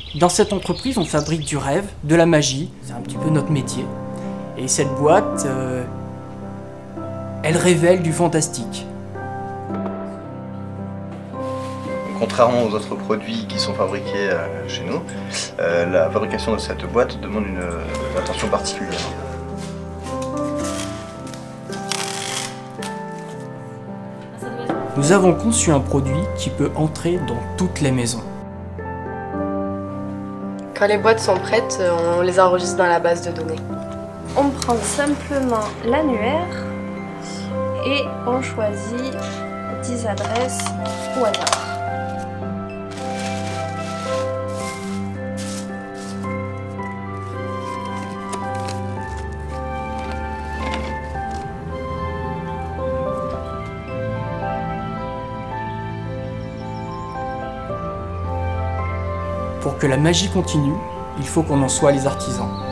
Dans cette entreprise, on fabrique du rêve, de la magie, c'est un petit peu notre métier. Et cette boîte, elle révèle du fantastique. Contrairement aux autres produits qui sont fabriqués chez nous, la fabrication de cette boîte demande une attention particulière. Nous avons conçu un produit qui peut entrer dans toutes les maisons. Quand les boîtes sont prêtes, on les enregistre dans la base de données. On prend simplement l'annuaire et on choisit 10 adresses au hasard. Pour que la magie continue, il faut qu'on en soit les artisans.